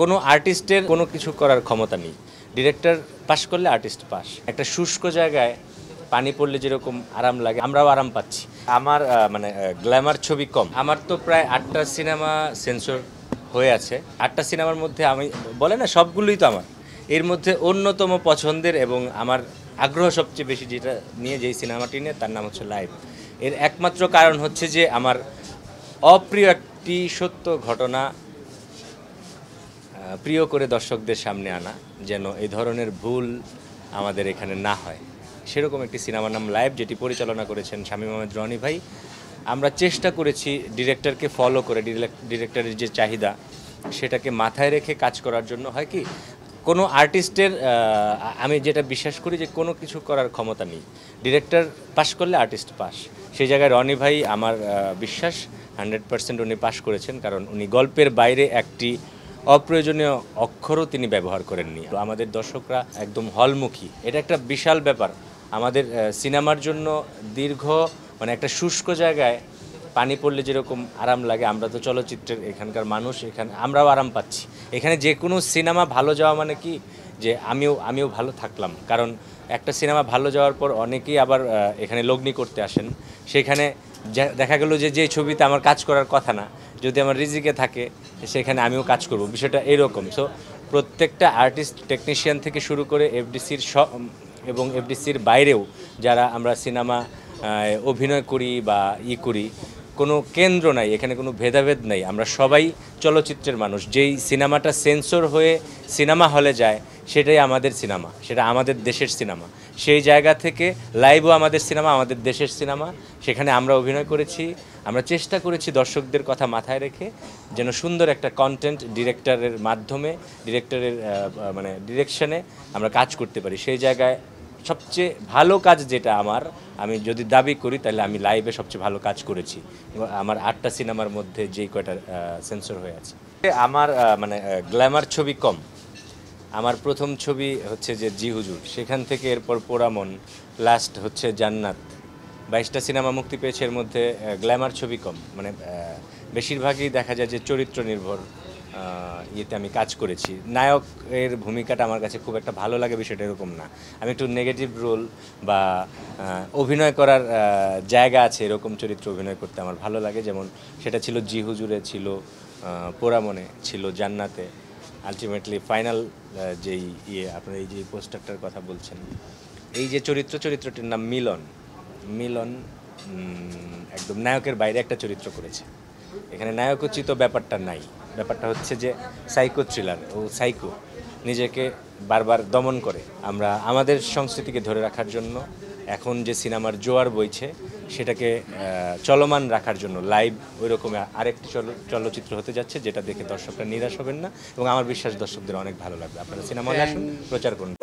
কোনো আর্টিস্টের কোনো কিছু করার ক্ষমতা নেই। ডিরেক্টর পাস করলে আর্টিস্ট পাস। একটা শুষ্ক জায়গায় পানি পড়লে যেরকম আরাম লাগে, আমরাও আরাম পাচ্ছি। আমার গ্ল্যামার ছবি কম। আমার তো প্রায় 8টা সিনেমা সেন্সর হয়ে আছে। 8টা সিনেমার মধ্যে আমি বলে না সবগুলোই তো আমার। এর মধ্যে অন্যতম পছন্দের এবং আমার আগ্রহ সবচেয়ে বেশি যেটা নিয়ে যেই সিনেমাটি নিয়ে, তার নাম হচ্ছে লাইভ। এর একমাত্র কারণ হচ্ছে যে আমার অপ্রিয় একটি সত্য ঘটনা প্রিয় করে দর্শকদের সামনে আনা, যেন এই ধরনের ভুল আমাদের এখানে না হয়। সেরকম একটি সিনেমার নাম লাইভ, যেটি পরিচালনা করেছেন শামীম আহমেদ রনি ভাই। আমরা চেষ্টা করেছি ডিরেক্টরকে ফলো করে, ডিরেক্টরের যে চাহিদা সেটাকে মাথায় রেখে কাজ করার জন্য। হয় কি, কোনো আর্টিস্টের আমি যেটা বিশ্বাস করি যে কোনো কিছু করার ক্ষমতা নেই। ডিরেক্টর পাস করলে আর্টিস্ট পাস। সেই জায়গায় রনি ভাই আমার বিশ্বাস 100% উনি পাস করেছেন, কারণ উনি গল্পের বাইরে একটি অপ্রয়োজনীয় অক্ষরও তিনি ব্যবহার করেননি। তো আমাদের দর্শকরা একদম হলমুখী, এটা একটা বিশাল ব্যাপার। আমাদের সিনেমার জন্য দীর্ঘ একটা শুষ্ক জায়গায় পানি পড়লে যেরকম আরাম লাগে, আমরা তো চলচ্চিত্রের এখানকার মানুষ, এখানে আমরাও আরাম পাচ্ছি। এখানে যে কোনো সিনেমা ভালো যাওয়া মানে কি যে আমিও ভালো থাকলাম, কারণ একটা সিনেমা ভালো যাওয়ার পর অনেকেই আবার এখানে লগ্নি করতে আসেন। সেখানে দেখা গেল যে ছবিতে আমার কাজ করার কথা না, যদি আমার রিজিকে থাকে সেখানে আমিও কাজ করব, বিষয়টা এরকম। সো প্রত্যেকটা আর্টিস্ট, টেকনিশিয়ান থেকে শুরু করে এফডিসির এবং এফডিসির বাইরেও যারা আমরা সিনেমা অভিনয় করি বা করি, কোনো কেন্দ্র নাই এখানে, কোনো ভেদাভেদ নাই। আমরা সবাই চলচ্চিত্রের মানুষ। যেই সিনেমাটা সেন্সর হয়ে সিনেমা হলে যায় সেটাই আমাদের সিনেমা, সেটা আমাদের দেশের সিনেমা। সেই জায়গা থেকে লাইভও আমাদের সিনেমা, আমাদের দেশের সিনেমা। সেখানে আমরা অভিনয় করেছি। আমরা চেষ্টা করেছি দর্শকদের কথা মাথায় রেখে যেন সুন্দর একটা কন্টেন্ট ডিরেক্টরের মাধ্যমে, ডিরেক্টরের ডিরেকশনে আমরা কাজ করতে পারি। সেই জায়গায় সবচেয়ে ভালো কাজ যেটা আমি যদি দাবি করি তাহলে আমি লাইভে সবচেয়ে ভালো কাজ করেছি। আমার 8টা সিনেমার মধ্যে যেই কয়টা সেন্সর হয়ে আছে। আমার গ্ল্যামার ছবি কম। আমার প্রথম ছবি হচ্ছে যে জি হুজুর, সেখান থেকে এরপর পোড়ামন, লাস্ট হচ্ছে জান্নাত। 22টা সিনেমা মুক্তি পেয়েছে, এর মধ্যে গ্ল্যামার ছবি কম। বেশিরভাগই দেখা যায় যে চরিত্র নির্ভর ইয়েতে আমি কাজ করেছি। নায়কের ভূমিকাটা আমার কাছে খুব একটা ভালো লাগে বিষয়টা এরকম না। আমি একটু নেগেটিভ রোল বা অভিনয় করার জায়গা আছে এরকম চরিত্র অভিনয় করতে আমার ভালো লাগে। যেমন সেটা ছিল জি হুজুরে, ছিল পোড়ামনে, ছিল জান্নাতে। আলটিমেটলি ফাইনাল যেই আপনার এই যে পোস্টারটার কথা বলছেন, এই যে চরিত্রটির নাম মিলন একদম নায়কের বাইরে একটা চরিত্র করেছে। এখানে নায়কোচিত ব্যাপারটা নাই। ব্যাপারটা হচ্ছে যে সাইকো থ্রিলার। ও সাইকো, নিজেকে বারবার দমন করে। আমরা আমাদের সংস্কৃতিকে ধরে রাখার জন্য এখন যে সিনেমার জোয়ার বইছে সেটাকে চলমান রাখার জন্য লাইভ ওই রকম আরেকটি চলচ্চিত্র হতে যাচ্ছে, যেটা দেখে দর্শকরা নিরাশ হবেন না, এবং আমার বিশ্বাস দর্শকদের অনেক ভালো লাগবে। আপনারা সিনেমা হলে আসুন, প্রচার করুন।